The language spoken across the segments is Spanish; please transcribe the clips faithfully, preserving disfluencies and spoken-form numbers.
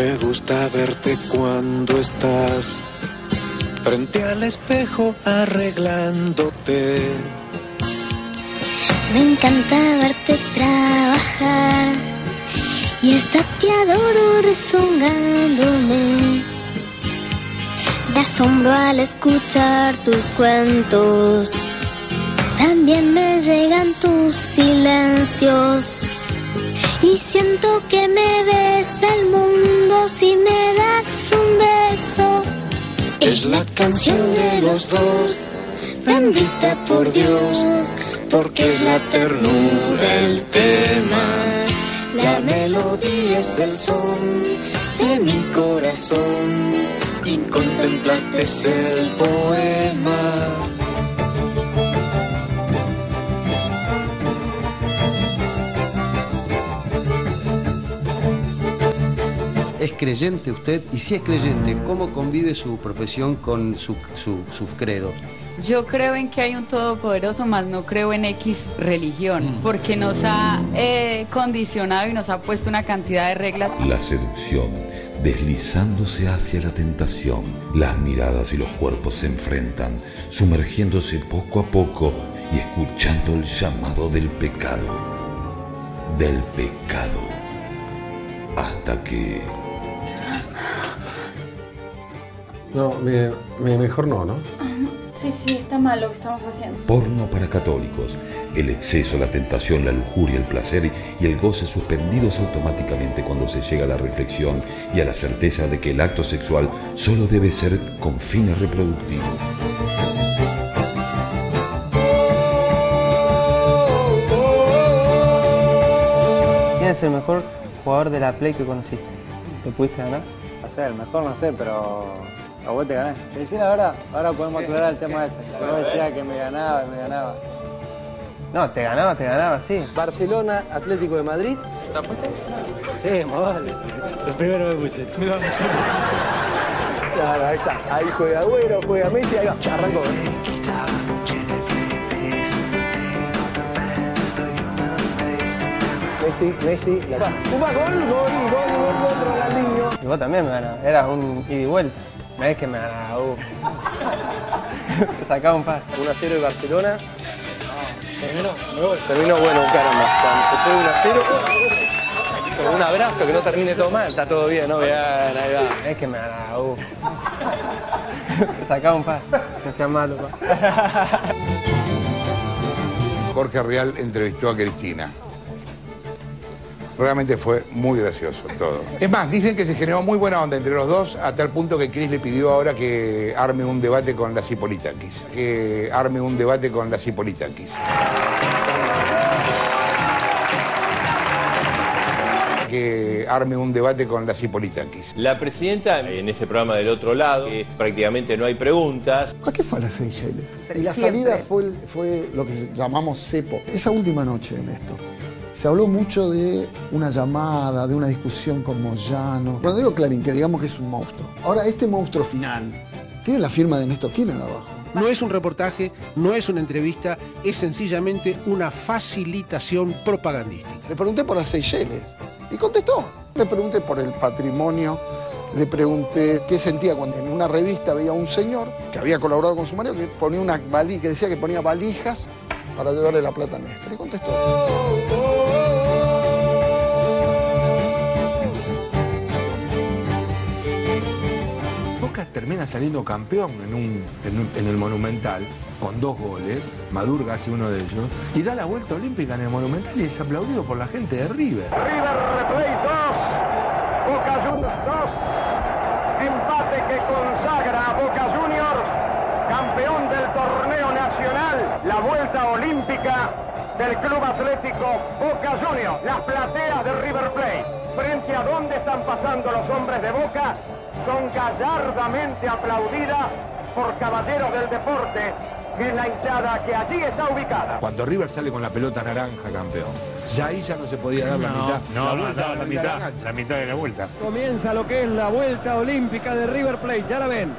Me gusta verte cuando estás frente al espejo arreglándote. Me encanta verte trabajar y hasta te adoro rezongándome. Me asombro al escuchar tus cuentos, también me llegan tus silencios. Y siento que me besa el mundo si me das un beso. Es la canción de los dos, bendita por Dios, porque es la ternura el tema. La melodía es el son de mi corazón y contemplarte es el poema. ¿Es creyente usted? Y si es creyente, ¿cómo convive su profesión con su, su, su credo? Yo creo en que hay un todopoderoso, más no creo en X religión, porque nos ha eh, condicionado y nos ha puesto una cantidad de reglas. La seducción, deslizándose hacia la tentación. Las miradas y los cuerpos se enfrentan, sumergiéndose poco a poco y escuchando el llamado del pecado. Del pecado. Hasta que... No, me, me, mejor no, ¿no? Sí, sí, está mal lo que estamos haciendo. Porno para católicos. El exceso, la tentación, la lujuria, el placer y el goce suspendidos automáticamente cuando se llega a la reflexión y a la certeza de que el acto sexual solo debe ser con fines reproductivos. ¿Quién es el mejor jugador de la Play que conociste? ¿Te pudiste ganar? No sé, el mejor no sé, pero a vos te gané. Te decía la verdad, ahora podemos aclarar el tema ese. Yo decía que me ganaba y me ganaba. No, te ganaba, te ganaba, sí. Barcelona, Atlético de Madrid. ¿Está puesto? Sí, más vale. Lo primero me puse. Claro, ahí está. Ahí juega Agüero, juega Messi, ahí va. Ya arrancó. Messi, Messi, la... ¡Upa, gol, gol, gol, gol, gol, Ronaldinho! Y vos también me ganabas, eras un ida y vuelta. Me ves que me ganaba, uh. Te sacaba un par. uno a cero de Barcelona. ¿Terminó? Me voy. Terminó, bueno, caramba. Cuando se fue uno a cero, con un abrazo, que no termine todo mal, está todo bien, ¿no? Bien, ahí va. Me ves que me ganaba, uh. Te sacaba un par, no seas malo, pa. Jorge Rial entrevistó a Cristina. Realmente fue muy gracioso todo. Es más, dicen que se generó muy buena onda entre los dos, a tal punto que Cris le pidió ahora que arme un debate con la Cipolitakis. Que arme un debate con la Cipolitakis. Que arme un debate con la Cipolitakis. La presidenta, en ese programa del otro lado, que prácticamente no hay preguntas. ¿A qué fue a las Seychelles? Y la Siempre. salida fue, fue lo que llamamos cepo. Esa última noche, Néstor, se habló mucho de una llamada, de una discusión con Moyano. Cuando digo Clarín, que digamos que es un monstruo. Ahora, este monstruo final tiene la firma de Néstor Kirchner abajo. No es un reportaje, no es una entrevista, es sencillamente una facilitación propagandística. Le pregunté por las Seychelles y contestó. Le pregunté por el patrimonio, le pregunté qué sentía cuando en una revista veía a un señor que había colaborado con su marido que ponía una valija, que decía que ponía valijas para llevarle la plata a Néstor. Y contestó. Boca termina saliendo campeón en, un, en, un, en el Monumental con dos goles. Madurga hace uno de ellos y da la vuelta olímpica en el Monumental y es aplaudido por la gente de River. River Plate dos, Boca Juniors dos, empate que consagra a Boca Juniors campeón del torneo nacional, la vuelta olímpica del Club Atlético Boca Juniors, las plateas de River Plate, frente a donde están pasando los hombres de Boca, son gallardamente aplaudidas por caballeros del deporte, que es la hinchada que allí está ubicada. Cuando River sale con la pelota naranja, campeón, ya ahí ya no se podía dar la no, mitad. No, la no, vuelta, no, la, la mitad, mitad, la mitad de la vuelta. Comienza lo que es la vuelta olímpica de River Plate, ya la ven.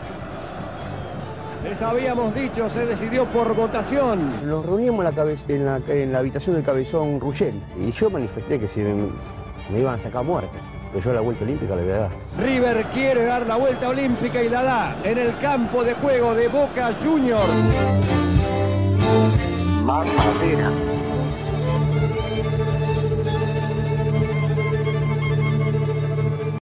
Les habíamos dicho, se decidió por votación. Nos reuníamos en la, cabeza, en la, en la habitación del cabezón Ruggel y yo manifesté que si me, me iban a sacar muerte. pero yo la vuelta olímpica le voy a dar. River quiere dar la vuelta olímpica y la da en el campo de juego de Boca Juniors. Más madera.